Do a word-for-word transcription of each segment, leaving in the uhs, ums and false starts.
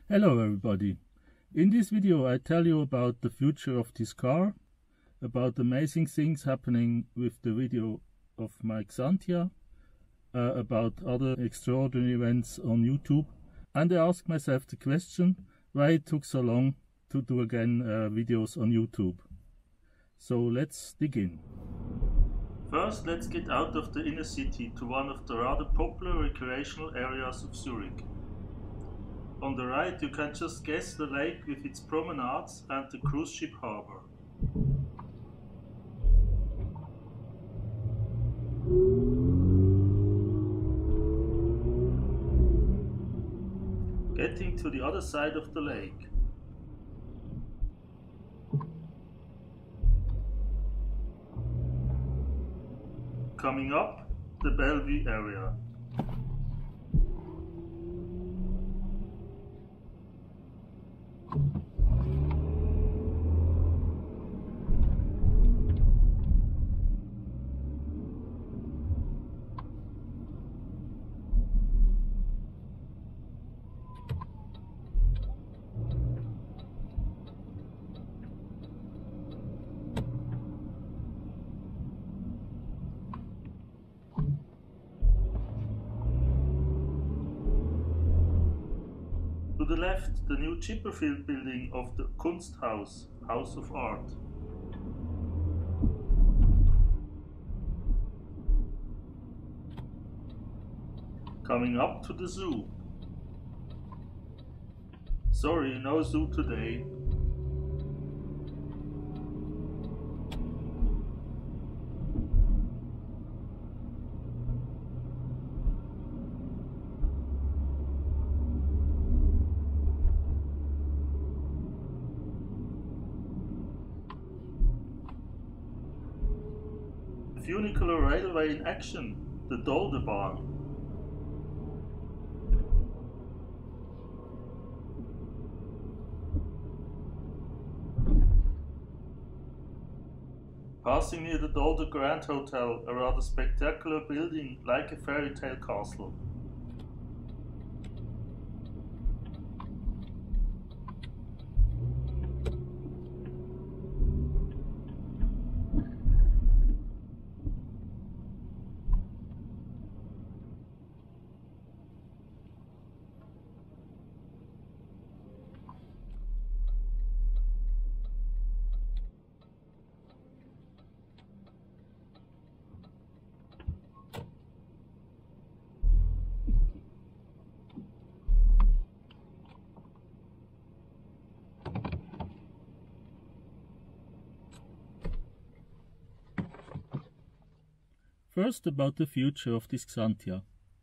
Hello everybody. In this video I tell you about the future of this car, about amazing things happening with the video of my Xantia, uh, about other extraordinary events on YouTube, and I ask myself the question why it took so long to do again uh, videos on YouTube. So let's dig in. First, let's get out of the inner city to one of the rather popular recreational areas of Zurich. On the right you can just guess the lake with its promenades and the cruise ship harbour. Getting to the other side of the lake. Coming up, the Bellevue area. To the left, the new Chipperfield building of the Kunsthaus, House of Art. Coming up to the zoo. Sorry, no zoo today. Funicular railway in action, the Doldebahn. Passing near the Dolder Grand Hotel, a rather spectacular building like a fairy tale castle. First, about the future of this Xantia.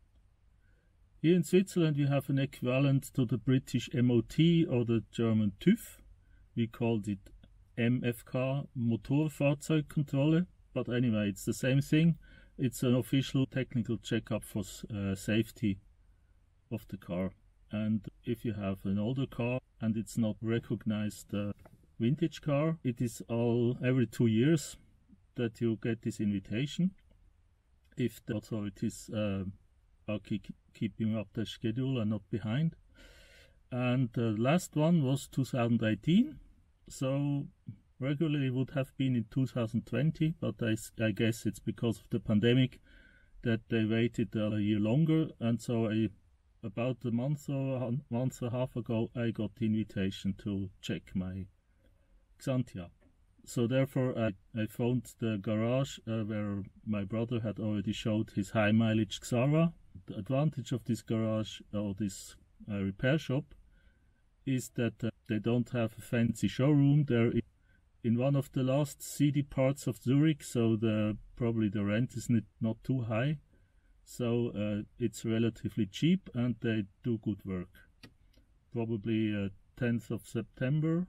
Here in Switzerland we have an equivalent to the British M O T or the German TÜV. We called it M F K, Motorfahrzeugkontrolle, but anyway it's the same thing. It's an official technical checkup for uh, safety of the car. And if you have an older car and it's not recognized uh, vintage car, it is all every two years that you get this invitation. If the authorities uh, are keep, keeping up their schedule and not behind. And the last one was two thousand eighteen, so regularly would have been in two thousand twenty, but I, I guess it's because of the pandemic that they waited a year longer, and so I, about a month or a month and a half ago I got the invitation to check my Xantia. So therefore I, I phoned the garage uh, where my brother had already showed his high mileage Xara. The advantage of this garage or this uh, repair shop is that uh, they don't have a fancy showroom. They're in one of the last seedy parts of Zurich, so the probably the rent is not, not too high. So uh, it's relatively cheap and they do good work. Probably uh, tenth of September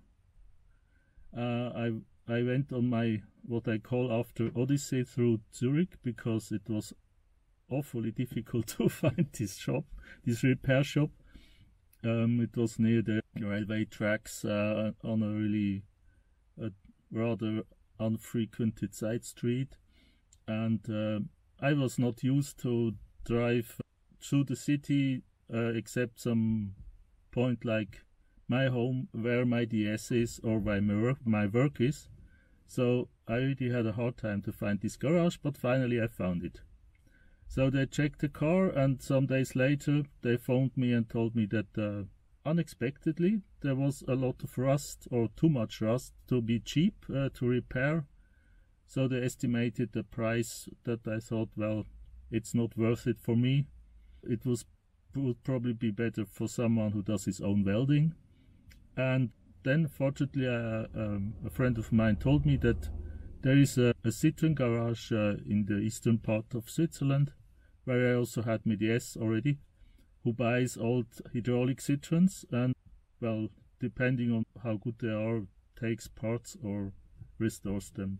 uh, I I went on my, what I call after Odyssey through Zurich, because it was awfully difficult to find this shop, this repair shop. Um, it was near the railway tracks uh, on a really uh, rather unfrequented side street. And uh, I was not used to drive through the city uh, except some point like my home where my D S is or where my work, my work is. So I really had a hard time to find this garage, but finally I found it. So they checked the car, and some days later they phoned me and told me that uh, unexpectedly there was a lot of rust, or too much rust, to be cheap uh, to repair. So they estimated the price that I thought, well, it's not worth it for me. It was would probably be better for someone who does his own welding. And then fortunately uh, um, a friend of mine told me that there is a, a Citroën garage uh, in the eastern part of Switzerland, where I also had my D S already, who buys old hydraulic Citroëns and, well, depending on how good they are, takes parts or restores them.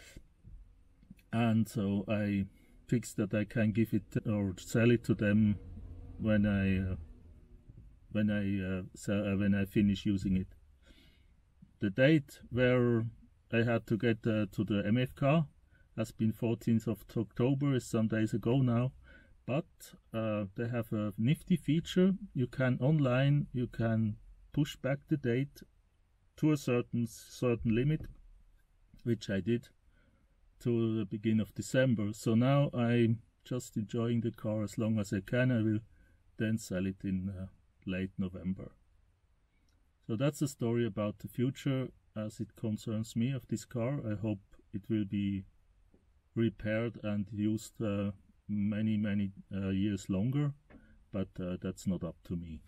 And so I fixed that I can give it or sell it to them when I uh, when I uh, sell, uh, when I finish using it. The date where I had to get uh, to the M F car has been fourteenth of October, is some days ago now. But uh, they have a nifty feature. You can online, you can push back the date to a certain certain limit, which I did, to the beginning of December. So now I'm just enjoying the car as long as I can. I will then sell it in uh, late November. So that's a story about the future as it concerns me of this car. I hope it will be repaired and used uh, many many uh, years longer, but uh, that's not up to me.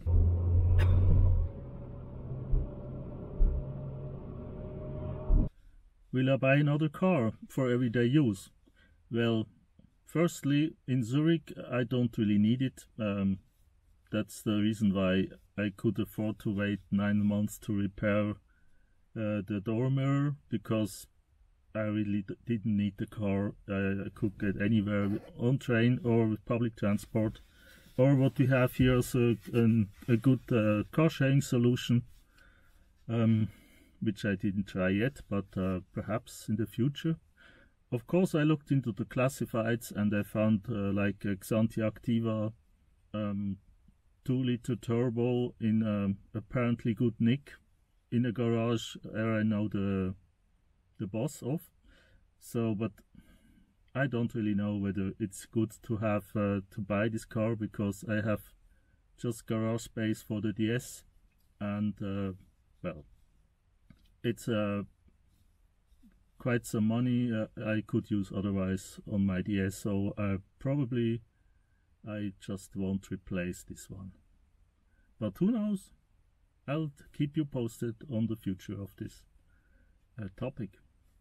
Will I buy another car for everyday use? Well, firstly, in Zurich I don't really need it. Um, that's the reason why I could afford to wait nine months to repair uh, the door mirror, because I really didn't need the car. I, I could get anywhere on train or with public transport, or what we have here is a, an, a good uh, car sharing solution, um, which I didn't try yet, but uh, perhaps in the future. Of course, I looked into the classifieds and I found uh, like a Xantia Activa um, two liter turbo in um, apparently good nick in a garage where I know the the boss of. So, but I don't really know whether it's good to have uh, to buy this car, because I have just garage space for the D S, and uh, well, it's uh, quite some money uh, I could use otherwise on my D S, so uh, probably I just won't replace this one. But who knows? I'll keep you posted on the future of this uh, topic.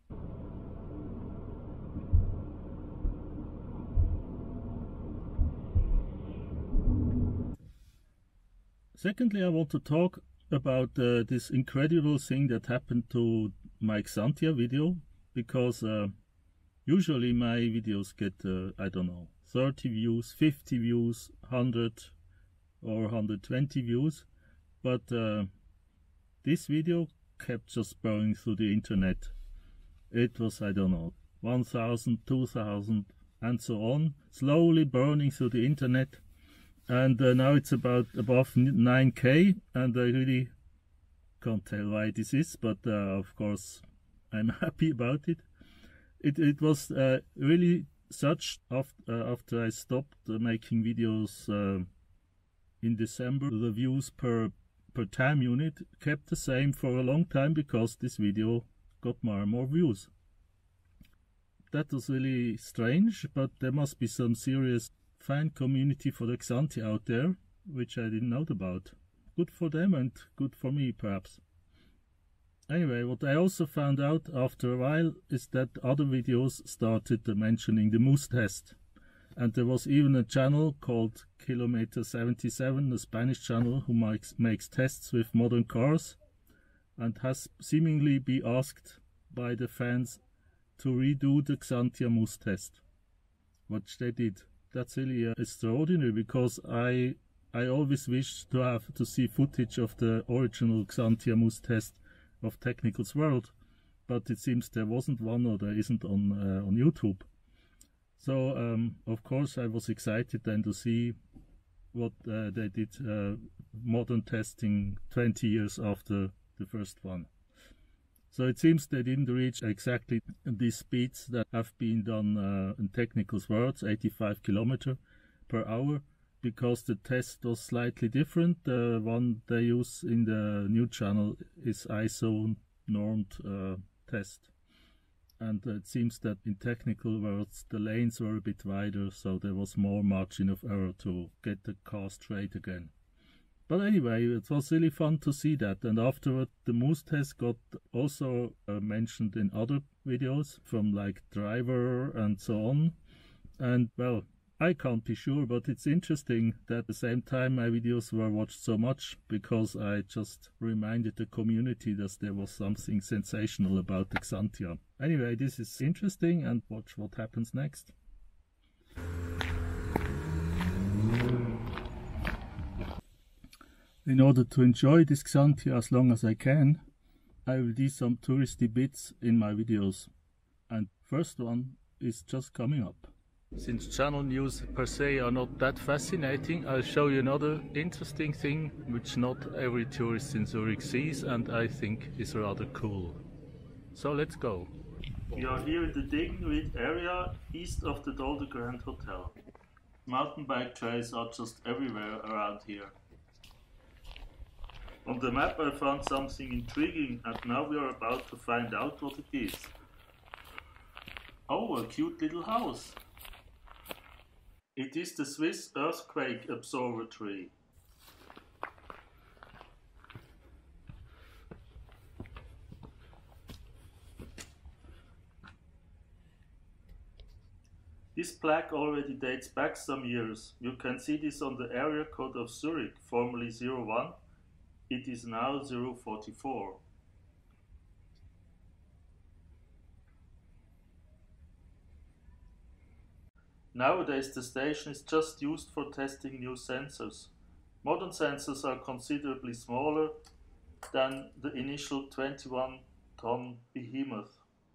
Secondly, I want to talk about uh, this incredible thing that happened to my Xantia video, because uh, usually my videos get, uh, I don't know, thirty views, fifty views, one hundred or one hundred twenty views, but uh, this video kept just burning through the internet. It was, I don't know, one thousand, two thousand and so on, slowly burning through the internet. And uh, now it's about above nine K, and I really can't tell why this is, but uh, of course I'm happy about it. It, it was uh, really such after, uh, after I stopped uh, making videos uh, in December, the views per, per time unit kept the same for a long time, because this video got more and more views. That was really strange, but there must be some serious fan community for the Xantia out there, which I didn't know about. Good for them and good for me, perhaps. Anyway, what I also found out after a while is that other videos started mentioning the Moose test. And there was even a channel called Kilometer seventy-seven, a Spanish channel who makes, makes tests with modern cars, and has seemingly been asked by the fans to redo the Xantia Moose test, which they did. That's really uh, extraordinary, because I I always wished to have to see footage of the original Xantia Moose test of Technicals World, but it seems there wasn't one, or there isn't on uh, on YouTube. So um, of course I was excited then to see what uh, they did uh, modern testing twenty years after the first one. So it seems they didn't reach exactly these speeds that have been done uh, in technical words, eighty-five kilometers per hour, because the test was slightly different. The one they use in the new channel is I S O normed uh, test. And it seems that in technical words the lanes were a bit wider, so there was more margin of error to get the car straight again. But anyway, it was really fun to see that, and afterward the Moose test got also uh, mentioned in other videos from like Driver and so on. And well, I can't be sure, but it's interesting that at the same time my videos were watched so much, because I just reminded the community that there was something sensational about the Xantia. Anyway, this is interesting, and watch what happens next. In order to enjoy this Xantia as long as I can, I will do some touristy bits in my videos. And first one is just coming up. Since channel news per se are not that fascinating, I'll show you another interesting thing which not every tourist in Zurich sees, and I think is rather cool. So let's go. We are here in the Degenried area east of the Dolder Grand Hotel. Mountain bike trails are just everywhere around here. On the map I found something intriguing, and now we are about to find out what it is. Oh, a cute little house! It is the Swiss Earthquake Observatory. This plaque already dates back some years. You can see this on the area code of Zurich, formerly zero one. It is now zero forty-four. Nowadays the station is just used for testing new sensors. Modern sensors are considerably smaller than the initial twenty-one ton behemoth.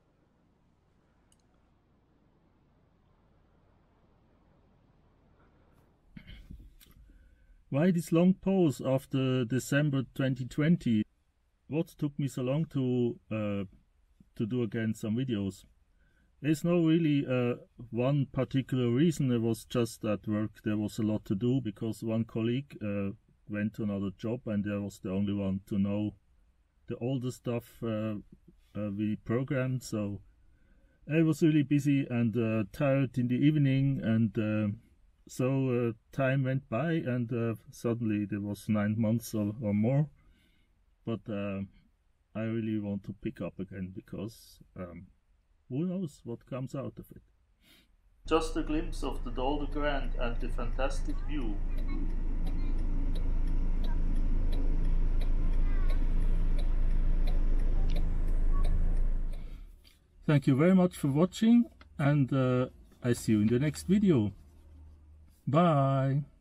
Why this long pause after December twenty twenty? What took me so long to uh, to do again some videos? There's no really uh, one particular reason. It was just at work there was a lot to do, because one colleague uh, went to another job and I was the only one to know the older stuff uh, uh, we programmed. So I was really busy and uh, tired in the evening, and uh, so uh, time went by, and uh, suddenly there was nine months or, or more. But uh, I really want to pick up again, because um, who knows what comes out of it. Just a glimpse of the Dolder Grand and the fantastic view. Thank you very much for watching, and uh, I see you in the next video. Bye!